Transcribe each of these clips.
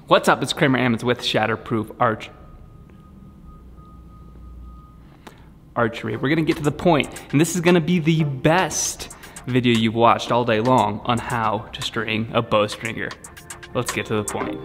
What's up, it's Kramer Ammons with Shatterproof Archery. We're gonna get to the point, and this is gonna be the best video you've watched all day long on how to string a bowstringer. Let's get to the point.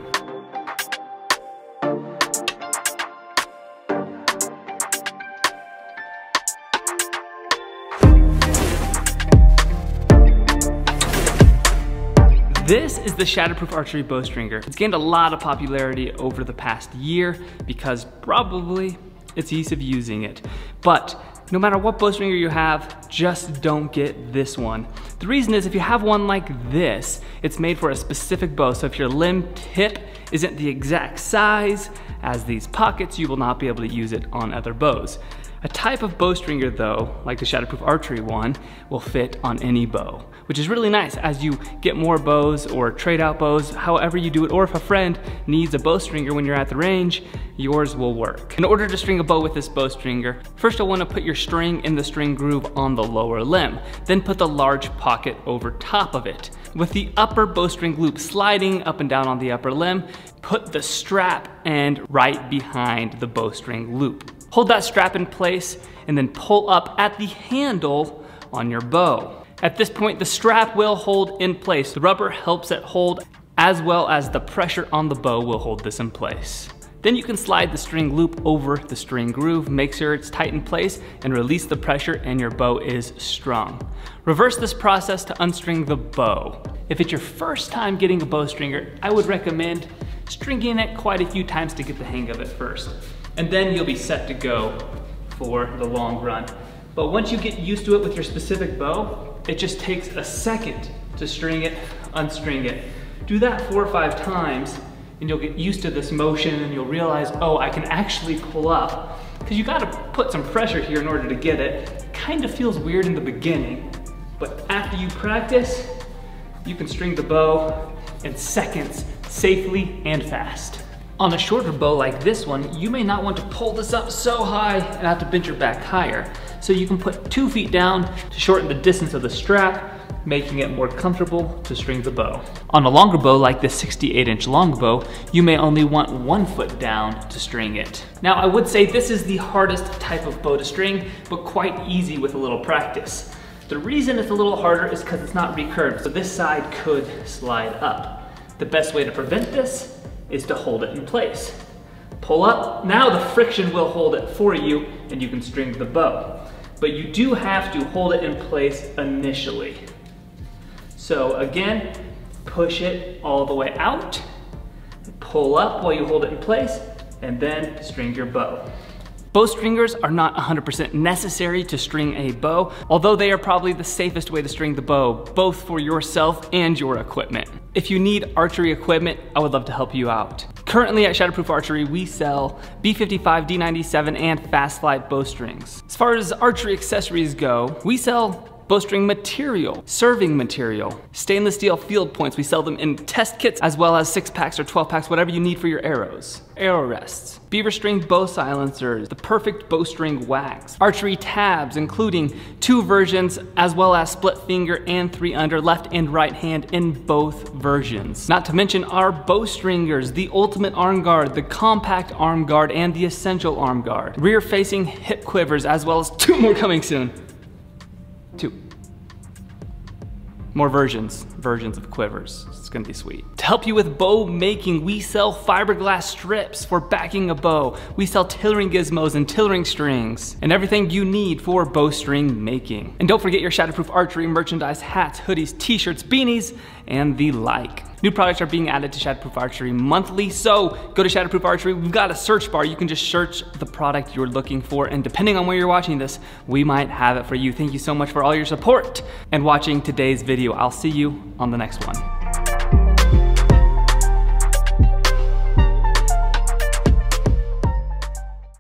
This is the Shatterproof Archery bowstringer. It's gained a lot of popularity over the past year because probably it's ease of using it. But no matter what bowstringer you have, just don't get this one. The reason is if you have one like this, it's made for a specific bow. So if your limb tip isn't the exact size as these pockets, you will not be able to use it on other bows. A type of bowstringer though, like the Shatterproof Archery one, will fit on any bow, which is really nice as you get more bows or trade out bows, however you do it, or if a friend needs a bowstringer when you're at the range, yours will work. In order to string a bow with this bowstringer, first you'll want to put your string in the string groove on the lower limb, then put the large pocket over top of it. With the upper bowstring loop sliding up and down on the upper limb, put the strap end right behind the bowstring loop. Hold that strap in place and then pull up at the handle on your bow. At this point, the strap will hold in place. The rubber helps it hold, as well as the pressure on the bow will hold this in place. Then you can slide the string loop over the string groove, make sure it's tight in place, and release the pressure and your bow is strung. Reverse this process to unstring the bow. If it's your first time getting a bowstringer, I would recommend stringing it quite a few times to get the hang of it first. And then you'll be set to go for the long run. But once you get used to it with your specific bow, it just takes a second to string it, unstring it. Do that 4 or 5 times and you'll get used to this motion and you'll realize, oh, I can actually pull up. Because you gotta put some pressure here in order to get it. It kind of feels weird in the beginning, but after you practice, you can string the bow in seconds, safely and fast. On a shorter bow like this one, you may not want to pull this up so high and have to bend your back higher. So you can put 2 feet down to shorten the distance of the strap, making it more comfortable to string the bow. On a longer bow like this 68-inch longbow, you may only want 1 foot down to string it. Now I would say this is the hardest type of bow to string, but quite easy with a little practice. The reason it's a little harder is because it's not recurved, so this side could slide up. The best way to prevent this is to hold it in place. Pull up, now the friction will hold it for you and you can string the bow. But you do have to hold it in place initially. So again, push it all the way out, pull up while you hold it in place, and then string your bow. Bowstringers are not 100% necessary to string a bow, although they are probably the safest way to string the bow, both for yourself and your equipment. If you need archery equipment, I would love to help you out. Currently at Shatterproof Archery, we sell B55, D97, and Fast Flight bowstrings. As far as archery accessories go, we sell bowstring material, serving material, stainless steel field points. We sell them in test kits as well as 6-packs or 12-packs, whatever you need for your arrows. Arrow rests, beaver string bow silencers, the perfect bowstring wax, archery tabs, including 2 versions as well as split finger and 3 under, left and right hand in both versions. Not to mention our bowstringers, the ultimate arm guard, the compact arm guard, and the essential arm guard. Rear facing hip quivers as well as 2 more coming soon. 2 more versions of quivers. It's gonna be sweet. To help you with bow making, we sell fiberglass strips for backing a bow. We sell tillering gizmos and tillering strings and everything you need for bowstring making. And don't forget your Shatterproof Archery merchandise, hats, hoodies, t-shirts, beanies, and the like. New products are being added to Shatterproof Archery monthly, so go to Shatterproof Archery. We've got a search bar. You can just search the product you're looking for, and depending on where you're watching this, we might have it for you. Thank you so much for all your support and watching today's video. I'll see you on the next one.